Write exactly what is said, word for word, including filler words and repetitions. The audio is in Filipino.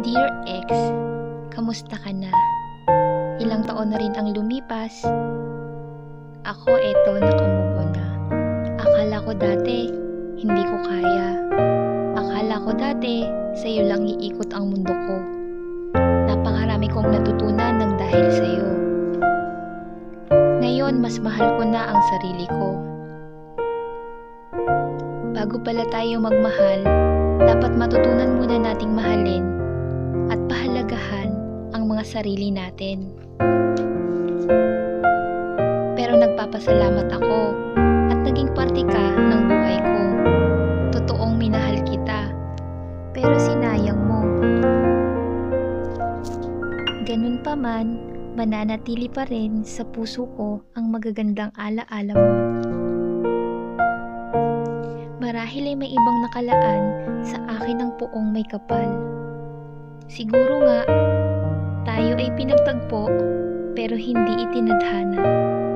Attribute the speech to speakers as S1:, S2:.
S1: Dear Ex, kamusta ka na? Ilang taon na rin ang lumipas. Ako eto nakamove on na. Akala ko dati, hindi ko kaya. Akala ko dati, sa'yo lang iikot ang mundo ko. Napakarami kong natutunan ng dahil sa'yo. Ngayon, mas mahal ko na ang sarili ko. Bago pala tayo magmahal, dapat matutunan muna nating mahalin at pahalagahan ang mga sarili natin. Pero nagpapasalamat ako at naging parte ka ng buhay ko. Totoong minahal kita, pero sinayang mo. Ganun pa man, mananatili pa rin sa puso ko ang magagandang alaala mo. Marahil ay may ibang nakalaan sa akin ang puong may kapal. Siguro nga, tayo ay pinagtagpo pero hindi itinadhana.